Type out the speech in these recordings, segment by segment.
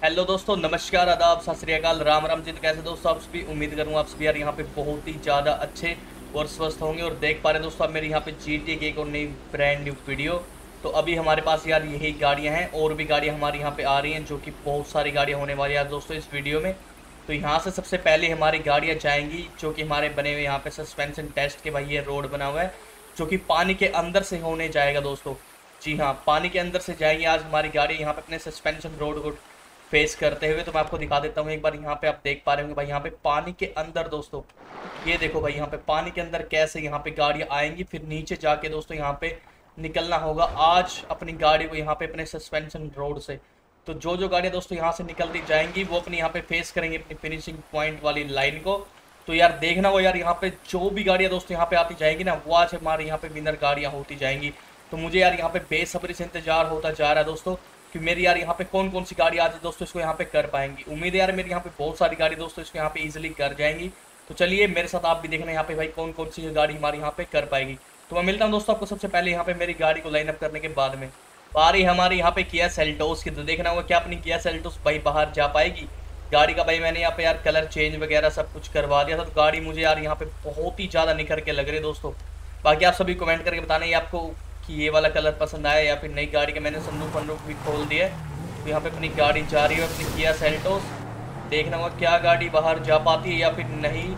Hello दोस्तों, नमस्कार, आदाब, सत श्री अकाल, राम राम जी। तो कैसे दोस्तों आप सभी? उम्मीद करूँगा आप सभी यार यहाँ पे बहुत ही ज़्यादा अच्छे और स्वस्थ होंगे। और देख पा रहे हैं दोस्तों आप मेरे यहाँ पे GTA की एक और नई ब्रांड न्यू वीडियो। तो अभी हमारे पास यार यही गाड़ियाँ हैं और भी गाड़ियाँ हमारी यहाँ पे आ रही हैं, जो कि बहुत सारी गाड़ियाँ होने वाली है दोस्तों इस वीडियो में। तो यहाँ से सबसे पहले हमारी गाड़ियाँ जाएंगी, जो कि हमारे बने हुए यहाँ पे सस्पेंशन टेस्ट के भाई ये रोड बना हुआ है, जो कि पानी के अंदर से होने जाएगा दोस्तों। जी हाँ, पानी के अंदर से जाएंगी आज हमारी गाड़ी यहाँ पे अपने सस्पेंशन रोड को फेस करते हुए। तो मैं आपको दिखा देता हूँ एक बार। यहाँ पे आप देख पा रहे होंगे भाई, यहाँ पे पानी के अंदर दोस्तों, ये देखो भाई, यहाँ पे पानी के अंदर कैसे यहाँ पे गाड़ियाँ आएंगी, फिर नीचे जाके दोस्तों यहाँ पे निकलना होगा आज अपनी गाड़ी को यहाँ पे अपने सस्पेंशन रोड से। तो जो जो गाड़ियाँ दोस्तों यहाँ से निकलती जाएंगी वो अपनी यहाँ पे फेस करेंगे अपनी फिनिशिंग पॉइंट वाली लाइन को। तो यार देखना वो यार, यहाँ पे जो भी गाड़ियाँ दोस्तों यहाँ पे आती जाएंगी ना, वो आज हमारे यहाँ पे विनर गाड़ियाँ होती जाएंगी। तो मुझे यार यहाँ पे बेसब्री से इंतजार होता जा रहा है दोस्तों कि मेरी यार यहाँ पे कौन कौन सी गाड़ी आज दोस्तों इसको यहाँ पे कर पाएंगी। उम्मीद है यार मेरी यहाँ पे बहुत सारी गाड़ी दोस्तों इसको यहाँ पे इजीली कर जाएंगी। तो चलिए मेरे साथ आप भी देखना यहाँ पे भाई कौन कौन सी गाड़ी हमारी यहाँ पे कर पाएगी। तो मैं मिलता हूँ दोस्तों आपको सबसे पहले यहाँ पे मेरी गाड़ी को लाइन अप करने के बाद में। बारी हमारी यहाँ पे किया सेल्टोस की। तो देखना होगा क्या अपनी किया सेल्टोस भाई बाहर जा पाएगी गाड़ी का। भाई मैंने यहाँ पे यार कलर चेंज वगैरह सब कुछ करवा दिया था, तो गाड़ी मुझे यार यहाँ पे बहुत ही ज़्यादा निखर के लग रही है दोस्तों। बाकी आप सभी कमेंट करके बताना ये आपको कि ये वाला कलर पसंद आया या फिर नई गाड़ी के मैंने संदूक वंदूक भी खोल दिया है। तो यहाँ पे अपनी गाड़ी जा रही है अपनी किया सेल्टोस। देखना होगा क्या गाड़ी बाहर जा पाती है या फिर नहीं।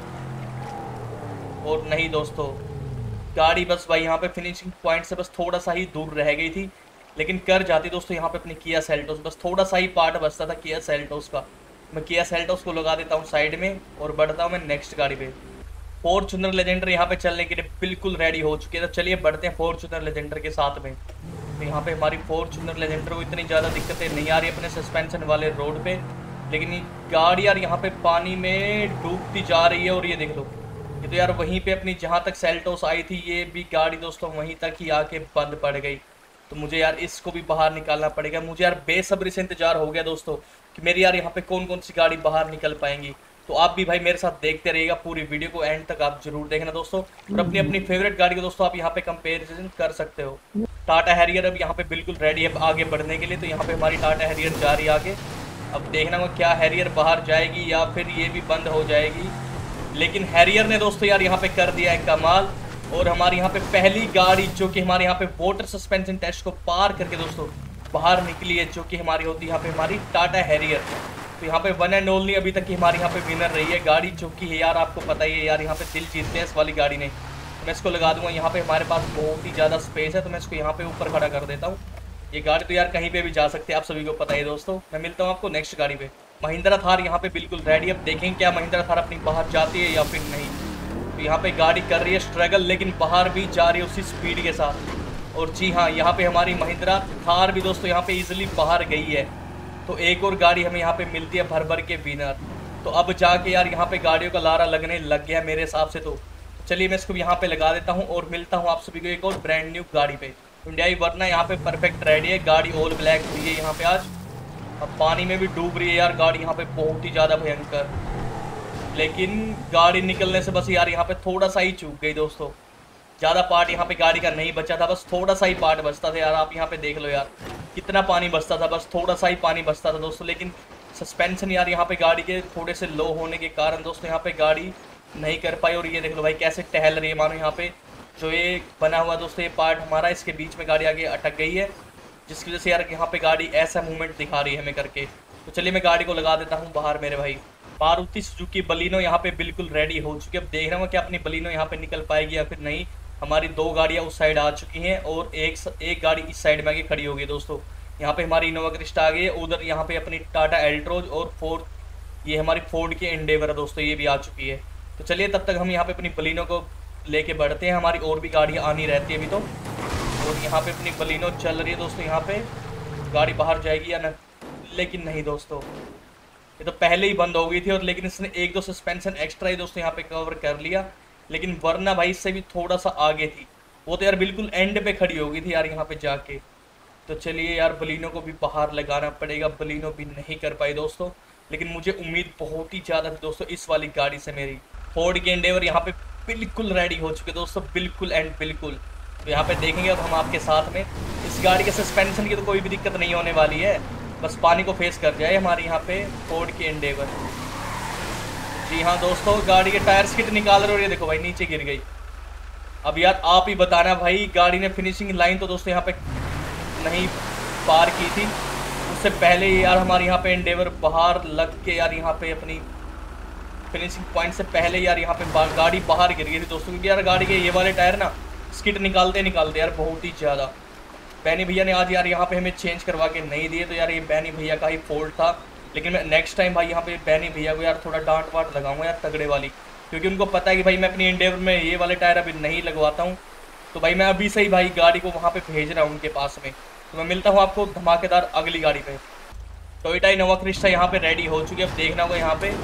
और नहीं दोस्तों, गाड़ी बस भाई यहाँ पे फिनिशिंग पॉइंट से बस थोड़ा सा ही दूर रह गई थी, लेकिन कर जाती दोस्तों यहाँ पे अपनी किया सेल्टोस। बस थोड़ा सा ही पार्ट बचता था किया सेल्टोस का। मैं किया सेल्टोस को लगा देता हूँ साइड में और बढ़ता हूँ मैं नेक्स्ट गाड़ी पे। फॉर्च्यूनर लेजेंडर यहाँ पे चलने के लिए बिल्कुल रेडी हो चुकी है। तो चलिए बढ़ते हैं फॉर्च्यूनर लेजेंडर के साथ में। तो यहाँ पे हमारी फॉर्च्यूनर लेजेंडर को इतनी ज़्यादा दिक्कतें नहीं आ रही अपने सस्पेंशन वाले रोड पे, लेकिन ये गाड़ी यार यहाँ पे पानी में डूबती जा रही है। और ये देख लो, ये तो यार वहीं पे अपनी जहाँ तक सेल्टोस आई थी ये भी गाड़ी दोस्तों वहीं तक ही आके बंद पड़ गई। तो मुझे यार इसको भी बाहर निकालना पड़ेगा। मुझे यार बेसब्री से इंतजार हो गया दोस्तों कि मेरी यार यहाँ पे कौन कौन सी गाड़ी बाहर निकल पाएंगी। तो आप भी भाई मेरे साथ देखते रहिएगा, पूरी वीडियो को एंड तक आप जरूर देखना दोस्तों। और अपनी अपनी फेवरेट गाड़ी को दोस्तों आप यहाँ पे कंपेरिजन कर सकते हो। टाटा हैरियर अब यहाँ पे बिल्कुल रेडी है आगे बढ़ने के लिए। तो यहाँ पे हमारी टाटा हैरियर जा रही है आगे। अब देखना होगा क्या हैरियर बाहर जाएगी या फिर ये भी बंद हो जाएगी। लेकिन हैरियर ने दोस्तों यार यहाँ पे कर दिया है कमाल। और हमारी यहाँ पे पहली गाड़ी जो कि हमारे यहाँ पे वाटर सस्पेंशन टेस्ट को पार करके दोस्तों बाहर निकली है, जो कि हमारी होती है यहाँ पे हमारी टाटा हैरियर। तो यहाँ पे वन एंड ओनली अभी तक की हमारी यहाँ पे विनर रही है गाड़ी, जो कि यार आपको पता ही है यार यहाँ पे दिल जीतते हैं इस वाली गाड़ी ने। तो मैं इसको लगा दूंगा यहाँ पे, हमारे पास बहुत ही ज़्यादा स्पेस है तो मैं इसको यहाँ पे ऊपर खड़ा कर देता हूँ। ये गाड़ी तो यार कहीं पे भी जा सकती है, आप सभी को पता है दोस्तों। मैं मिलता हूँ आपको नेक्स्ट गाड़ी पे। महिंद्रा थार यहाँ पे बिल्कुल रेडी। अब देखेंगे क्या महिंद्रा थार अपनी बाहर जाती है या फिर नहीं। तो यहाँ पे गाड़ी कर रही है स्ट्रगल, लेकिन बाहर भी जा रही है उसी स्पीड के साथ। और जी हाँ, यहाँ पे हमारी महिंद्रा थार भी दोस्तों यहाँ पे इजीली बाहर गई है। तो एक और गाड़ी हमें यहाँ पे मिलती है भर भर के विनर। तो अब जाके यार यहाँ पे गाड़ियों का लारा लगने लग गया मेरे हिसाब से। तो चलिए मैं इसको यहाँ पे लगा देता हूँ और मिलता हूँ आप सभी को एक और ब्रांड न्यू गाड़ी पे। हुंडई वर्ना यहाँ पे परफेक्ट रेडी है। गाड़ी ऑल ब्लैक हुई है यहाँ पे आज। अब पानी में भी डूब रही है यार गाड़ी यहाँ पे बहुत ही ज़्यादा भयंकर। लेकिन गाड़ी निकलने से बस यार यहाँ पे थोड़ा सा ही चूक गई दोस्तों। ज़्यादा पार्ट यहाँ पे गाड़ी का नहीं बचा था, बस थोड़ा सा ही पार्ट बचता था यार। आप यहाँ पे देख लो यार कितना पानी बचता था, बस थोड़ा सा ही पानी बचता था दोस्तों। लेकिन सस्पेंशन यार यहाँ पे गाड़ी के थोड़े से लो होने के कारण दोस्तों यहाँ पे गाड़ी नहीं कर पाई। और ये देख लो भाई कैसे टहल रही है, मानो यहाँ पे जो ये बना हुआ दोस्तों ये पार्ट हमारा, इसके बीच में गाड़ी आगे अटक गई है, जिसकी वजह से यार यहाँ पे गाड़ी ऐसा मूवमेंट दिखा रही है हमें करके। तो चलिए मैं गाड़ी को लगा देता हूँ बाहर मेरे भाई। मारुति सुजुकी बलिनो यहाँ पे बिल्कुल रेडी हो चुकी है। अब देख रहा हूँ क्या अपनी बलिनो यहाँ पे निकल पाएगी या फिर नहीं। हमारी दो गाड़ियाँ उस साइड आ चुकी हैं और एक गाड़ी इस साइड में आके खड़ी हो गई दोस्तों। यहाँ पे हमारी इनोवा क्रिस्टा आ गई है, उधर यहाँ पे अपनी टाटा एल्ट्रोज और फोर्ड ये हमारी फोर्ड की एंडेवर है दोस्तों, ये भी आ चुकी है। तो चलिए तब तक हम यहाँ पे अपनी बलिनो को लेके बढ़ते हैं। हमारी और भी गाड़ियाँ आनी रहती है अभी तो। और यहाँ पे अपनी बलिनो चल रही है दोस्तों। यहाँ पे गाड़ी बाहर जाएगी या न, लेकिन नहीं दोस्तों, ये तो पहले ही बंद हो गई थी। और लेकिन इसने एक दो सस्पेंशन एक्स्ट्रा ही दोस्तों यहाँ पे कवर कर लिया। लेकिन वरना भाई इससे भी थोड़ा सा आगे थी, वो तो यार बिल्कुल एंड पे खड़ी हो गई थी यार यहाँ पे जाके। तो चलिए यार बलिनो को भी बाहर लगाना पड़ेगा। बलिनो भी नहीं कर पाई दोस्तों, लेकिन मुझे उम्मीद बहुत ही ज़्यादा थी दोस्तों इस वाली गाड़ी से मेरी। फोर्ड की एंडेवर यहाँ पे बिल्कुल रेडी हो चुके दोस्तों, बिल्कुल एंड बिल्कुल। तो यहाँ पे देखेंगे अब हम आपके साथ में। इस गाड़ी के सस्पेंशन की तो कोई भी दिक्कत नहीं होने वाली है। बस पानी को फेस कर जाए हमारे यहाँ पे फोर्ड की एंडेवर। जी हाँ दोस्तों, गाड़ी के टायर स्किट निकाल रहे और ये देखो भाई नीचे गिर गई। अब यार आप ही बताना भाई, गाड़ी ने फिनिशिंग लाइन तो दोस्तों यहाँ पे नहीं पार की थी, उससे पहले यार हमारे यहाँ पे एंडेवर बाहर लग के यार यहाँ पे अपनी फिनिशिंग पॉइंट से पहले यार यहाँ पे गाड़ी बाहर गिर गई थी दोस्तों। क्योंकि यार गाड़ी के ये वाले टायर ना स्किट निकालते निकालते यार बहुत ही ज़्यादा। बैनी भैया ने आज यार यहाँ पे हमें चेंज करवा के नहीं दिए, तो यार ये बैनी भैया का ही फॉल्ट था। लेकिन मैं नेक्स्ट टाइम भाई यहाँ पे बैनी भैया को यार थोड़ा डांट वाट लगाऊंगा यार तगड़े वाली, क्योंकि उनको पता है कि भाई मैं अपनी एंडेवर में ये वाले टायर अभी नहीं लगवाता हूँ। तो भाई मैं अभी से ही भाई गाड़ी को वहाँ पे भेज रहा हूँ उनके पास में। तो मैं मिलता हूँ आपको धमाकेदार अगली गाड़ी पे। टोयोटा इनोवा क्रिस्टा यहाँ पे रेडी हो चुकी है। अब देखना होगा यहाँ पे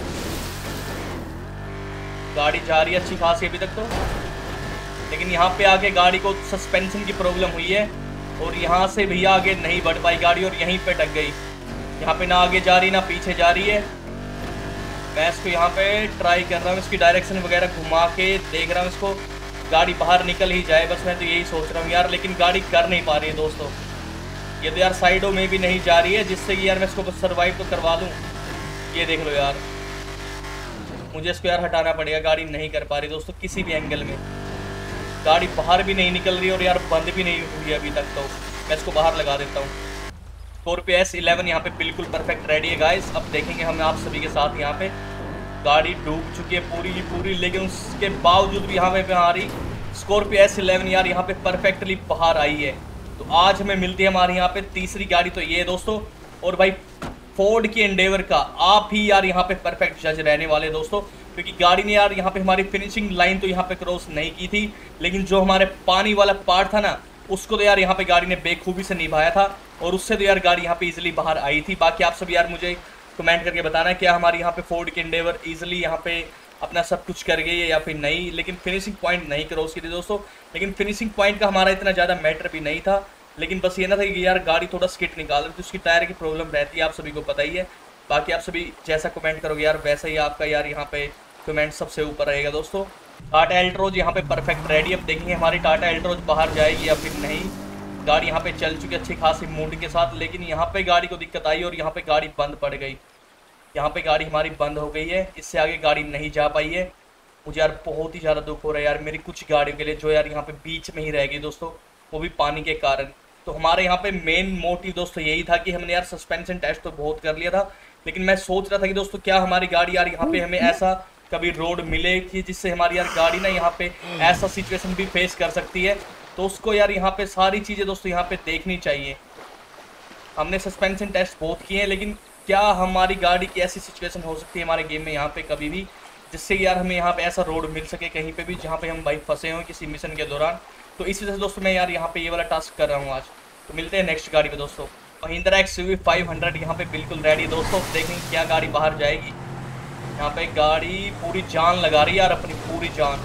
गाड़ी जा रही है अच्छी खासी अभी तक तो, लेकिन यहाँ पे आके गाड़ी को सस्पेंशन की प्रॉब्लम हुई है और यहाँ से भैया आगे नहीं बढ़ पाई गाड़ी और यहीं पे टक गई। यहाँ पे ना आगे जा रही ना पीछे जा रही है। मैं इसको यहाँ पे ट्राई कर रहा हूँ, इसकी डायरेक्शन वगैरह घुमा के देख रहा हूँ इसको, गाड़ी बाहर निकल ही जाए बस, मैं तो यही सोच रहा हूँ यार। लेकिन गाड़ी कर नहीं पा रही है दोस्तों, ये तो यार साइडों में भी नहीं जा रही है, जिससे कि यार मैं इसको बस सर्वाइव तो करवा लूँ। ये देख लो यार, मुझे इसको यार हटाना पड़ेगा, गाड़ी नहीं कर पा रही दोस्तों किसी भी एंगल में। गाड़ी बाहर भी नहीं निकल रही और यार बंद भी नहीं हुई अभी तक, तो मैं इसको बाहर लगा देता हूँ। स्कॉर्पियो S11 यहाँ पे बिल्कुल परफेक्ट रेडी है गाइस। अब देखेंगे हम आप सभी के साथ। यहाँ पे गाड़ी डूब चुकी है पूरी की पूरी, लेकिन उसके बावजूद भी यहाँ पे हमारी स्कॉर्पियो S11 यार यहाँ पे परफेक्टली बाहर आई है। तो आज हमें मिलती है हमारी यहाँ पे तीसरी गाड़ी, तो ये दोस्तों। और भाई फोर्ड की एंडेवर का आप ही यार यहाँ पे परफेक्ट जज रहने वाले दोस्तों, क्योंकि गाड़ी ने यार यहाँ पे हमारी फिनिशिंग लाइन तो यहाँ पे क्रॉस नहीं की थी, लेकिन जो हमारे पानी वाला पार्ट था ना उसको तो यार यहाँ पे गाड़ी ने बेखूबी से निभाया था और उससे तो यार गाड़ी यहाँ पे इजीली बाहर आई थी। बाकी आप सब यार मुझे कमेंट करके बताना है क्या हमारी यहाँ पे फोर्ड की एंडेवर इजीली यहाँ पे अपना सब कुछ कर गई है या फिर नहीं। लेकिन फिनिशिंग पॉइंट नहीं क्रॉस की थी दोस्तों, लेकिन फिनिशिंग पॉइंट का हमारा इतना ज़्यादा मैटर भी नहीं था। लेकिन बस ये ना था कि यार गाड़ी थोड़ा स्किट निकाल रही थी, उसकी टायर की प्रॉब्लम रहती है, आप सभी को पता ही है। बाकी आप सभी जैसा कमेंट करोगे यार वैसा ही आपका यार यहाँ पे कमेंट सबसे ऊपर रहेगा दोस्तों। टाटा एल्ट्रोज यहाँ पे परफेक्ट रेडी। अब देखेंगे हमारी टाटा एल्ट्रोज बाहर जाएगी या फिर नहीं। गाड़ी यहाँ पे चल चुकी अच्छी खासी मूड के साथ, लेकिन यहाँ पे गाड़ी को दिक्कत आई और यहाँ पे गाड़ी बंद पड़ गई। यहाँ पे गाड़ी हमारी बंद हो गई है, इससे आगे गाड़ी नहीं जा पाई है। मुझे यार बहुत ही ज़्यादा दुख हो रहा है यार मेरी कुछ गाड़ियों के लिए, जो यार यहाँ पे बीच में ही रह गई दोस्तों, वो भी पानी के कारण। तो हमारे यहाँ पे मेन मोटिव दोस्तों यही था कि हमने यार सस्पेंशन टेस्ट तो बहुत कर लिया था, लेकिन मैं सोच रहा था कि दोस्तों क्या हमारी गाड़ी यार यहाँ पे हमें ऐसा कभी रोड मिले कि जिससे हमारी यार गाड़ी ना यहाँ पे ऐसा सिचुएशन भी फेस कर सकती है। तो उसको यार यहाँ पे सारी चीज़ें दोस्तों यहाँ पे देखनी चाहिए। हमने सस्पेंशन टेस्ट बहुत किए हैं, लेकिन क्या हमारी गाड़ी की ऐसी सिचुएशन हो सकती है हमारे गेम में यहाँ पे कभी भी, जिससे यार हमें यहाँ पे ऐसा रोड मिल सके कहीं पे भी जहाँ पे हम भाई फंसे हों किसी मिशन के दौरान। तो इस वजह से दोस्तों मैं यार यहाँ पे ये वाला टास्क कर रहा हूँ आज। तो मिलते हैं नेक्स्ट गाड़ी पे दोस्तों। महिंद्रा XUV 500 यहाँ पे बिल्कुल रेडी दोस्तों। देखेंगे क्या गाड़ी बाहर जाएगी। यहाँ पे गाड़ी पूरी जान लगा रही है यार, अपनी पूरी जान,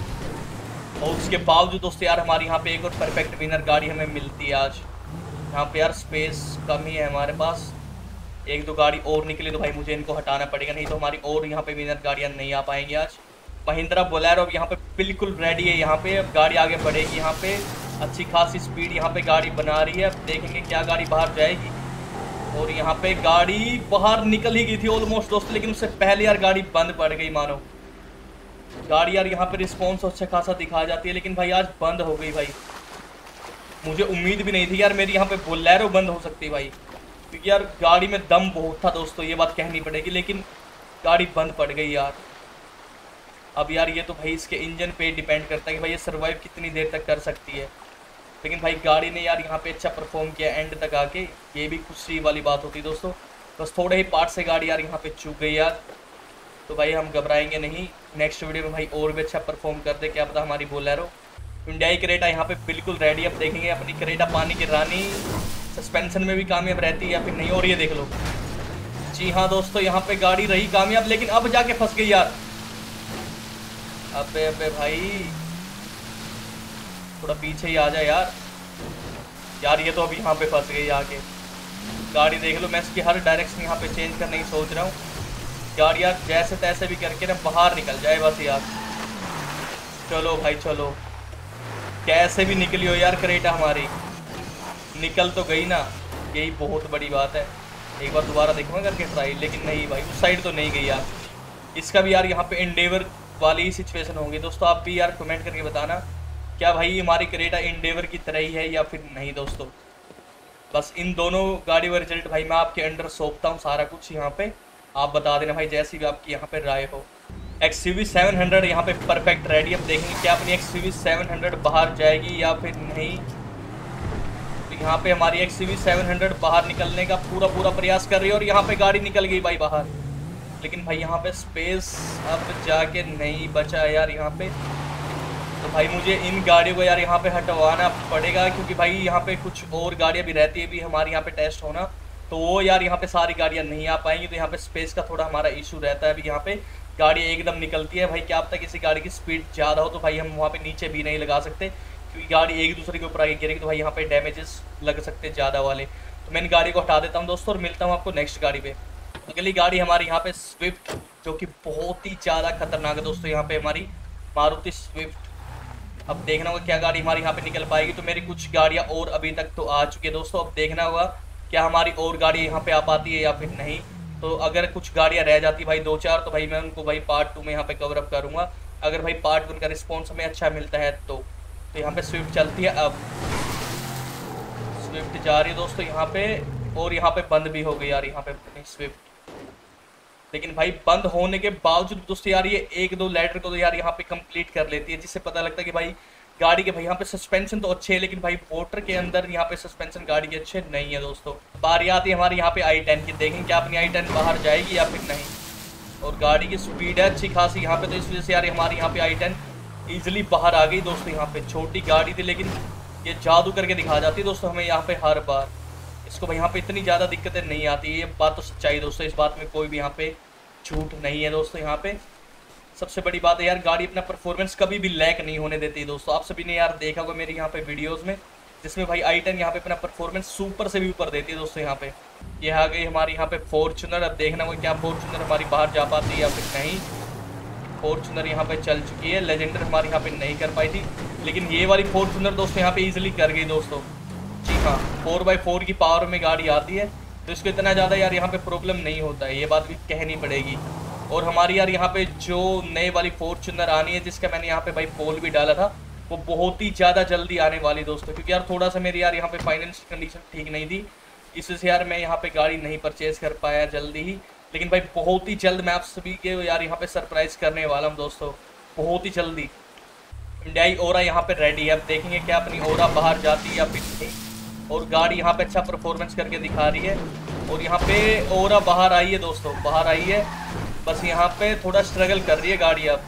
और उसके बावजूद दोस्तों यार हमारी यहाँ पे एक और परफेक्ट विनर गाड़ी हमें मिलती है आज। यहाँ पे यार स्पेस कम ही है हमारे पास, एक दो गाड़ी और निकली तो भाई मुझे इनको हटाना पड़ेगा, नहीं तो हमारी और यहाँ पे विनर गाड़ियाँ नहीं आ पाएंगी आज। महिंद्रा बोलेरो यहाँ पे बिल्कुल रेडी है। यहाँ पे अब गाड़ी आगे बढ़ेगी, यहाँ पे अच्छी खासी स्पीड यहाँ पे गाड़ी बना रही है। अब देखेंगे क्या गाड़ी बाहर जाएगी। और यहाँ पे गाड़ी बाहर निकल ही गई थी ऑलमोस्ट दोस्तों, लेकिन उससे पहले यार गाड़ी बंद पड़ गई। मानो गाड़ी यार यहाँ पे रिस्पॉन्स अच्छा खासा दिखा जाती है, लेकिन भाई आज बंद हो गई भाई। मुझे उम्मीद भी नहीं थी यार मेरी यहाँ पे बोलेरो बंद हो सकती है भाई, क्योंकि यार गाड़ी में दम बहुत था दोस्तों, ये बात कहनी पड़ेगी, लेकिन गाड़ी बंद पड़ गई यार। अब यार ये तो भाई इसके इंजन पे डिपेंड करता है कि भाई ये सर्वाइव कितनी देर तक कर सकती है। लेकिन भाई गाड़ी ने यार यहाँ पे अच्छा परफॉर्म किया एंड तक आके, ये भी खुशी वाली बात होती दोस्तों। बस थोड़े ही पार्ट से गाड़ी यार यहाँ पे चूक गई यार, तो भाई हम घबराएंगे नहीं। नेक्स्ट वीडियो में भाई और भी अच्छा परफॉर्म कर दे, क्या पता हमारी बोलेरो। हुंडई क्रेटा यहाँ पे बिल्कुल रेडी। अब देखेंगे अपनी क्रेटा पानी की रानी सस्पेंशन में भी कामयाब रहती है या फिर नहीं। और ये देख लो, जी हाँ दोस्तों यहाँ पे गाड़ी रही कामयाब, लेकिन अब जाके फंस गई यार। अबे अबे भाई थोड़ा पीछे ही आ जाए यार। यार ये तो अभी यहाँ पे फंस गई आके। गाड़ी देख लो, मैं इसकी हर डायरेक्शन यहाँ पे चेंज करने की सोच रहा हूँ। गाड़ी यार जैसे तैसे भी करके ना बाहर निकल जाए बस यार। चलो भाई चलो, कैसे भी निकली हो यार क्रेटा हमारी, निकल तो गई ना, यही बहुत बड़ी बात है। एक बार दोबारा देखूंगा करके ट्राई, लेकिन नहीं भाई उस साइड तो नहीं गई यार। इसका भी यार यहाँ पे एंडेवर वाली ही सिचुएशन होगी दोस्तों। आप भी यार कमेंट करके बताना क्या भाई हमारी क्रेटा एंडेवर की तरह ही है या फिर नहीं दोस्तों। बस इन दोनों गाड़ियों का रिजल्ट भाई मैं आपके अंडर सौंपता हूँ सारा कुछ यहाँ पे, आप बता देना भाई जैसी भी आपकी यहाँ पे राय हो। XUV 700 यहाँ पे परफेक्ट रेडी। अब देखेंगे क्या अपनी XUV 700 बाहर जाएगी या फिर नहीं। तो यहाँ पे हमारी XUV 700 बाहर निकलने का पूरा प्रयास कर रही है और यहाँ पे गाड़ी निकल गई भाई बाहर। लेकिन भाई यहाँ पे स्पेस अब जाके नहीं बचा यार यहाँ पे। तो भाई मुझे इन गाड़ियों को यार यहाँ पे हटवाना पड़ेगा, क्योंकि भाई यहाँ पे कुछ और गाड़ियाँ भी रहती है भी हमारे यहाँ पे टेस्ट होना, तो वो यार यहाँ पे सारी गाड़ियाँ नहीं आ पाएंगी। तो यहाँ पे स्पेस का थोड़ा हमारा इशू रहता है। अभी यहाँ पे गाड़ी एकदम निकलती है भाई, क्या अब तक किसी गाड़ी की स्पीड ज़्यादा हो तो भाई हम वहाँ पे नीचे भी नहीं लगा सकते, क्योंकि गाड़ी एक दूसरे के ऊपर आगे गिरेगी तो भाई यहाँ पे डैमेजेस लग सकते हैं ज़्यादा वाले। तो मैं इन गाड़ी को हटा देता हूँ दोस्तों और मिलता हूँ आपको नेक्स्ट गाड़ी पे। अगली गाड़ी हमारी यहाँ पे स्विफ्ट, जो कि बहुत ही ज़्यादा खतरनाक है दोस्तों। यहाँ पे हमारी मारुति स्विफ्ट। अब देखना होगा क्या गाड़ी हमारी यहाँ पे निकल पाएगी। तो मेरी कुछ गाड़ियाँ और अभी तक तो आ चुकी है दोस्तों। अब देखना होगा क्या हमारी और गाड़ी यहाँ पे आ पाती है या फिर नहीं। तो अगर कुछ गाड़ियाँ रह जाती भाई 2-4 तो भाई मैं उनको भाई पार्ट 2 में यहाँ पे कवर अप करूँगा। अगर भाई पार्ट 1 का रिस्पॉन्स हमें अच्छा मिलता है तो यहाँ पे स्विफ्ट चलती है। अब स्विफ्ट जा रही है दोस्तों यहाँ पे, और यहाँ पे बंद भी हो गई यार यहाँ पे स्विफ्ट। लेकिन भाई बंद होने के बावजूद दोस्तों यार ये 1-2 लेटर को तो यार यहाँ पे कंप्लीट कर लेती है, जिससे पता लगता है कि भाई गाड़ी के भाई यहाँ पे सस्पेंशन तो अच्छे है, लेकिन भाई मोटर के अंदर यहाँ पे सस्पेंशन गाड़ी के अच्छे नहीं है दोस्तों। बारी आती है हमारी यहाँ पे i10 की। देखें क्या अपनी i10 बाहर जाएगी या फिर नहीं। और गाड़ी की स्पीड है अच्छी खासी यहाँ पे, तो इस वजह से यार हमारी यहाँ पे i10 ईजिली बाहर आ गई दोस्तों। यहाँ पे छोटी गाड़ी थी लेकिन ये जादू करके दिखा जाती है दोस्तों हमें यहाँ पे हर बार। इसको भाई यहाँ पे इतनी ज़्यादा दिक्कतें नहीं आती, ये बात तो सच्चाई दोस्तों, इस बात में कोई भी यहाँ पे झूठ नहीं है दोस्तों। यहाँ पे सबसे बड़ी बात है यार गाड़ी अपना परफॉर्मेंस कभी भी लैक नहीं होने देती दोस्तों। आप सभी ने यार देखा होगा मेरी यहाँ पे वीडियोस में, जिसमें भाई i10 यहाँ पे अपना परफॉर्मेंस सुपर से भी ऊपर देती है दोस्तों। यहाँ पे ये आ गई हमारी यहाँ पे फॉर्च्यूनर। अब देखना होगा क्या फॉर्च्यूनर हमारी बाहर जा पाती है या फिर नहीं। फॉर्च्यूनर यहाँ पे चल चुकी है, लेजेंडर हमारी यहाँ पे नहीं कर पाई थी, लेकिन ये वाली फॉर्च्यूनर दोस्तों यहाँ पे ईजिली कर गई दोस्तों। जी हाँ, 4x4 की पावर में गाड़ी आती है तो इसको इतना ज़्यादा यार यहाँ पे प्रॉब्लम नहीं होता है, ये बात भी कहनी पड़ेगी। और हमारी यार यहाँ पे जो नए वाली फॉर्च्यूनर आनी है, जिसका मैंने यहाँ पे भाई पोल भी डाला था, वो बहुत ही ज़्यादा जल्दी आने वाली दोस्तों, क्योंकि यार थोड़ा सा मेरी यार यहाँ पे फाइनेंशियल कंडीशन ठीक नहीं थी, इस वजह से यार मैं यहाँ पे गाड़ी नहीं परचेज कर पाया जल्दी ही। लेकिन भाई बहुत ही जल्द मैं आप सभी के यार यहाँ पे सरप्राइज करने वाला हूँ दोस्तों, बहुत ही जल्दी। Hyundai ओरा यहाँ पे रेडी है। अब देखेंगे क्या अपनी ओरा बाहर जाती है या फिर नहीं। और गाड़ी यहाँ पे अच्छा परफॉर्मेंस करके दिखा रही है, और यहाँ पे ओरा बाहर आई है दोस्तों, बाहर आई है। बस यहाँ पे थोड़ा स्ट्रगल कर रही है गाड़ी। अब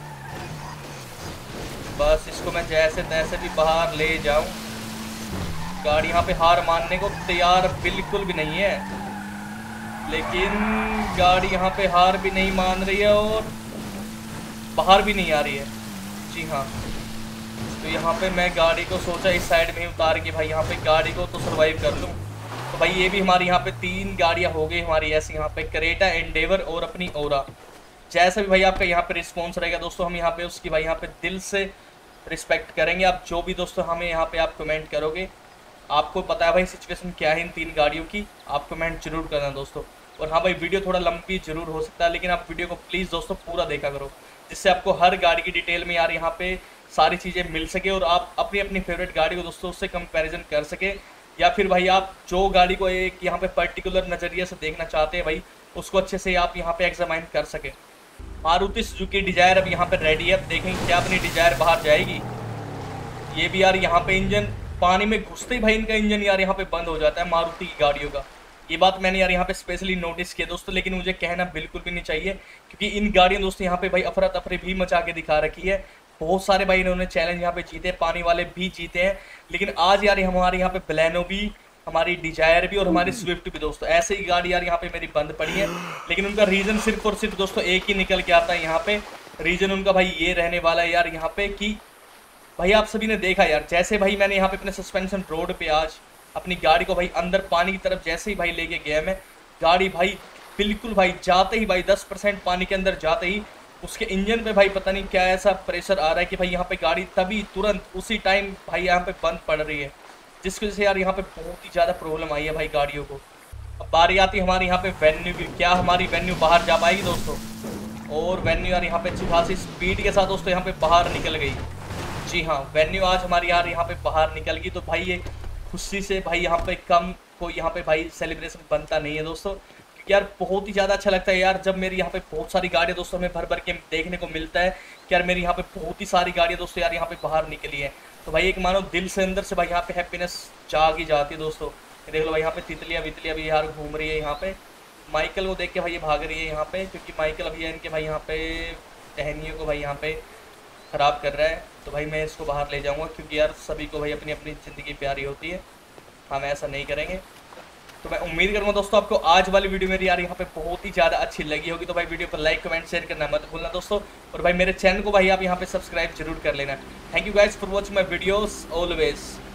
बस इसको मैं जैसे तैसे भी बाहर ले जाऊं। गाड़ी यहाँ पे हार मानने को तैयार बिल्कुल भी नहीं है, लेकिन गाड़ी यहाँ पे हार भी नहीं मान रही है और बाहर भी नहीं आ रही है। जी हाँ, तो यहाँ पे मैं गाड़ी को सोचा इस साइड में ही उतार के भाई यहाँ पे गाड़ी को तो सर्वाइव कर लूँ। तो भाई ये भी हमारी यहाँ पे 3 गाड़ियाँ हो गई हमारी ऐसी, यहाँ पे क्रेटा, एंडेवर और अपनी ओरा। जैसा भी भाई आपका यहाँ पे रिस्पॉन्स रहेगा दोस्तों, हम यहाँ पे उसकी भाई यहाँ पे दिल से रिस्पेक्ट करेंगे। आप जो भी दोस्तों हमें यहाँ पे आप कमेंट करोगे, आपको पता है भाई सिचुएशन क्या है इन 3 गाड़ियों की, आप कमेंट जरूर करना दोस्तों। और हाँ भाई वीडियो थोड़ा लंबी जरूर हो सकता है, लेकिन आप वीडियो को प्लीज़ दोस्तों पूरा देखा करो, जिससे आपको हर गाड़ी की डिटेल में यार यहाँ पे सारी चीज़ें मिल सके और आप अपनी अपनी फेवरेट गाड़ी को दोस्तों उससे कंपैरिजन कर सके, या फिर भाई आप जो गाड़ी को एक यहाँ पे पर्टिकुलर नज़रिए से देखना चाहते हैं भाई उसको अच्छे से आप यहाँ पे एग्जामाइन कर सके। मारुति सुजुकी डिजायर अब यहाँ पे रेडी है। अब देखेंगे क्या अपनी डिजायर बाहर जाएगी। ये भी यार यहाँ पे इंजन पानी में घुसते ही भाई इनका इंजन यार यहाँ पे बंद हो जाता है मारुति की गाड़ियों का। ये बात मैंने यार यहाँ पे स्पेशली नोटिस किया दोस्तों, लेकिन मुझे कहना बिल्कुल भी नहीं चाहिए, क्योंकि इन गाड़ियों दोस्तों यहाँ पे भाई अफरा तफरी भी मचा के दिखा रखी है। बहुत सारे भाई इन्होंने चैलेंज यहाँ पे जीते, पानी वाले भी जीते हैं, लेकिन आज यार हमारे यहाँ पे बलेनो भी, हमारी डिजायर भी और हमारी स्विफ्ट भी दोस्तों, ऐसे ही गाड़ी यार यहाँ पे मेरी बंद पड़ी है। लेकिन उनका रीज़न सिर्फ और सिर्फ दोस्तों एक ही निकल के आता है यहाँ पे। रीज़न उनका भाई ये रहने वाला है यार यहाँ पे कि भाई आप सभी ने देखा यार, जैसे भाई मैंने यहाँ पे अपने सस्पेंशन रोड पे आज अपनी गाड़ी को भाई अंदर पानी की तरफ जैसे ही भाई लेके गया मैं, गाड़ी भाई बिल्कुल भाई जाते ही भाई 10% पानी के अंदर जाते ही उसके इंजन पे भाई पता नहीं क्या ऐसा प्रेशर आ रहा है कि भाई यहाँ पे गाड़ी तभी तुरंत उसी टाइम भाई यहाँ पे बंद पड़ रही है, जिसकी वजह से यार यहाँ पे बहुत ही ज़्यादा प्रॉब्लम आई है भाई गाड़ियों को। अब बारी आती है हमारी यहाँ पे वेन्यू की। क्या हमारी वेन्यू बाहर जा पाएगी दोस्तों? और वेन्यू यार यहाँ पे अच्छी खासी स्पीड के साथ दोस्तों यहाँ पे बाहर निकल गई। जी हाँ, वेन्यू आज हमारी यार यहाँ पे बाहर निकल गई। तो भाई ये खुशी से भाई यहाँ पे कम कोई यहाँ पे भाई सेलिब्रेशन बनता नहीं है दोस्तों, क्योंकि यार बहुत ही ज़्यादा अच्छा लगता है यार जब मेरी यहाँ पे बहुत सारी गाड़ियाँ दोस्तों हमें भर भर के देखने को मिलता है कि यार मेरी यहाँ पे बहुत ही सारी गाड़ियाँ दोस्तों यार यहाँ पे बाहर निकली है। तो भाई एक मानो दिल से अंदर से भाई यहाँ पे हैप्पीनेस जाग ही जाती है दोस्तों। ये देख लो भाई यहाँ पे तितलियाँ वितलियाँ भी यार घूम रही है यहाँ पे। माइकल को देख के भाई ये भाग रही है यहाँ पे, क्योंकि माइकल अभी इनके भाई यहाँ पे टहनियों को भाई यहाँ पे ख़राब कर रहा है। तो भाई मैं इसको बाहर ले जाऊँगा, क्योंकि यार सभी को भाई अपनी अपनी ज़िंदगी प्यारी होती है, हम ऐसा नहीं करेंगे। तो मैं उम्मीद करूँगा दोस्तों आपको आज वाली वीडियो मेरी यार यहाँ पे बहुत ही ज़्यादा अच्छी लगी होगी। तो भाई वीडियो पर लाइक कमेंट शेयर करना मत भूलना दोस्तों, और भाई मेरे चैनल को भाई आप यहाँ पे सब्सक्राइब जरूर कर लेना। Thank you guys for watching my videos always.